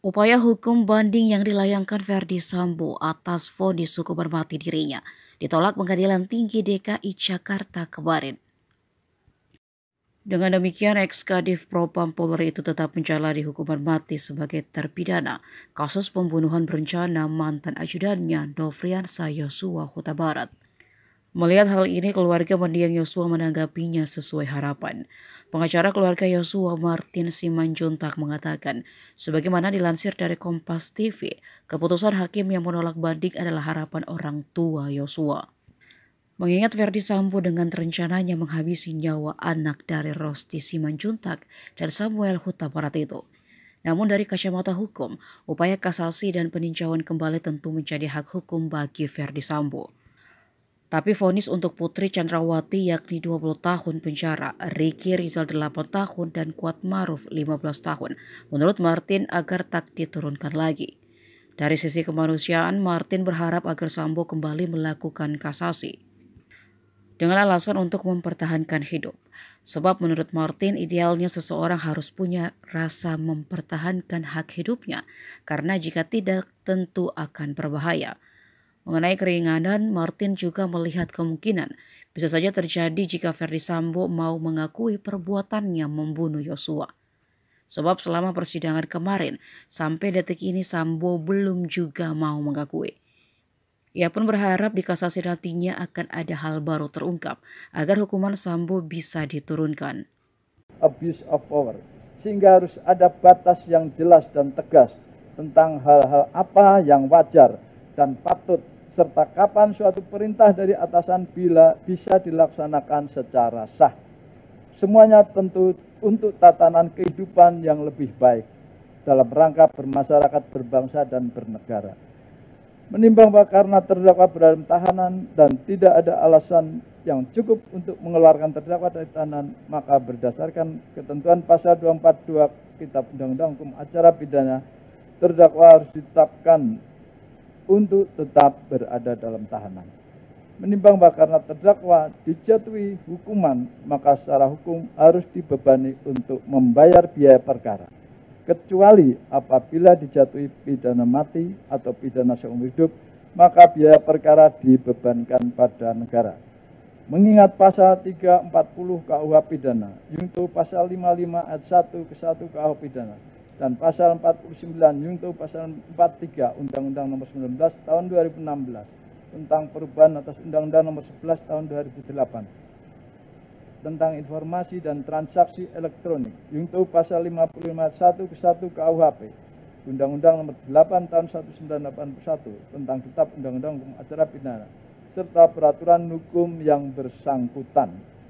Upaya hukum banding yang dilayangkan Verdi Sambo atas vonis hukuman mati dirinya ditolak Pengadilan Tinggi DKI Jakarta kemarin. Dengan demikian, ex-Kadif Propam Polri itu tetap menjalani hukuman mati sebagai terpidana kasus pembunuhan berencana mantan ajudannya Nofriansah Yosua Huta Barat. Melihat hal ini, keluarga mendiang Yosua menanggapinya sesuai harapan. Pengacara keluarga Yosua Martin Simanjuntak mengatakan, sebagaimana dilansir dari Kompas TV, keputusan hakim yang menolak banding adalah harapan orang tua Yosua. Mengingat Verdi Sambo dengan rencananya menghabisi nyawa anak dari Rosti Simanjuntak dan Samuel Huta Barat itu. Namun dari kacamata hukum, upaya kasasi dan peninjauan kembali tentu menjadi hak hukum bagi Verdi Sambo. Tapi vonis untuk Putri Chandrawati yakni 20 tahun penjara, Ricky Rizal 8 tahun dan Kuat Maruf 15 tahun. Menurut Martin agar tak diturunkan lagi. Dari sisi kemanusiaan, Martin berharap agar Sambo kembali melakukan kasasi dengan alasan untuk mempertahankan hidup. Sebab menurut Martin idealnya seseorang harus punya rasa mempertahankan hak hidupnya karena jika tidak tentu akan berbahaya. Mengenai keringanan, Martin juga melihat kemungkinan bisa saja terjadi jika Verdi Sambo mau mengakui perbuatannya membunuh Yosua. Sebab selama persidangan kemarin, sampai detik ini Sambo belum juga mau mengakui. Ia pun berharap di kasasi nantinya akan ada hal baru terungkap agar hukuman Sambo bisa diturunkan. Abuse of power, sehingga harus ada batas yang jelas dan tegas tentang hal-hal apa yang wajar dan patut serta kapan suatu perintah dari atasan bila bisa dilaksanakan secara sah. Semuanya tentu untuk tatanan kehidupan yang lebih baik dalam rangka bermasyarakat, berbangsa, dan bernegara. Menimbang bahwa karena terdakwa berada dalam tahanan dan tidak ada alasan yang cukup untuk mengeluarkan terdakwa dari tahanan, maka berdasarkan ketentuan pasal 242 Kitab Undang-Undang Hukum Acara Pidana, terdakwa harus ditetapkan untuk tetap berada dalam tahanan. Menimbang bahwa karena terdakwa dijatuhi hukuman, maka secara hukum harus dibebani untuk membayar biaya perkara. Kecuali apabila dijatuhi pidana mati atau pidana seumur hidup, maka biaya perkara dibebankan pada negara. Mengingat pasal 340 KUH Pidana, yaitu pasal 55 ayat 1 ke 1 KUH Pidana, dan pasal 49 yaitu pasal 43 Undang-Undang Nomor 19 Tahun 2016 tentang perubahan atas Undang-Undang Nomor 11 Tahun 2008 tentang informasi dan transaksi elektronik, yaitu pasal 55 ayat 1 ke 1 KUHP, Undang-Undang Nomor 8 Tahun 1981 tentang Kitab Undang-Undang Hukum Acara Pidana, serta peraturan hukum yang bersangkutan.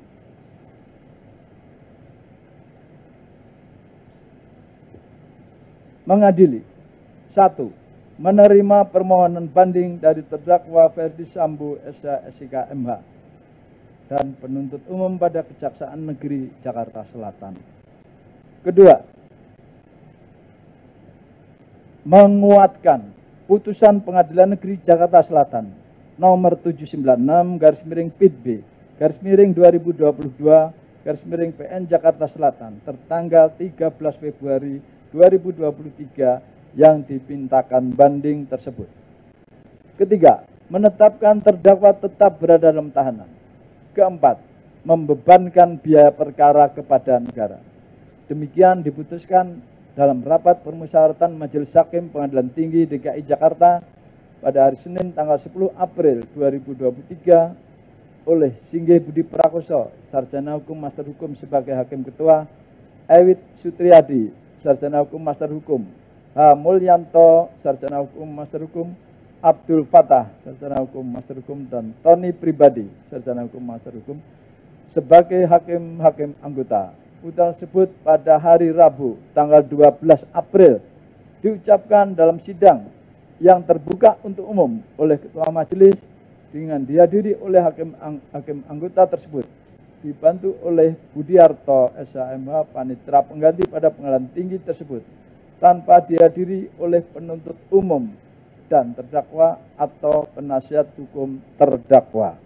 Mengadili. 1. Menerima permohonan banding dari terdakwa Verdi Sambo SH MH dan penuntut umum pada Kejaksaan Negeri Jakarta Selatan. Kedua, menguatkan putusan Pengadilan Negeri Jakarta Selatan nomor 796/PIB/2022/PN Jakarta Selatan tertanggal 13 Februari 2023 yang dipintakan banding tersebut. Ketiga, menetapkan terdakwa tetap berada dalam tahanan. Keempat, membebankan biaya perkara kepada negara. Demikian diputuskan dalam rapat permusyawaratan Majelis Hakim Pengadilan Tinggi DKI Jakarta pada hari Senin tanggal 10 April 2023 oleh Singgih Budi Prakoso, Sarjana Hukum Master Hukum sebagai Hakim Ketua, Ewit Sutriyadi, Sarjana Hukum Master Hukum, H. Mulyanto, Sarjana Hukum Master Hukum, Abdul Fatah, Sarjana Hukum Master Hukum, dan Tony Pribadi, Sarjana Hukum Master Hukum, sebagai hakim-hakim anggota. Putusan tersebut pada hari Rabu, tanggal 12 April, diucapkan dalam sidang yang terbuka untuk umum oleh Ketua Majelis dengan dihadiri oleh hakim anggota tersebut, dibantu oleh Budiarto SHMH Panitera pengganti pada Pengadilan Tinggi tersebut, tanpa dihadiri oleh penuntut umum dan terdakwa atau penasihat hukum terdakwa.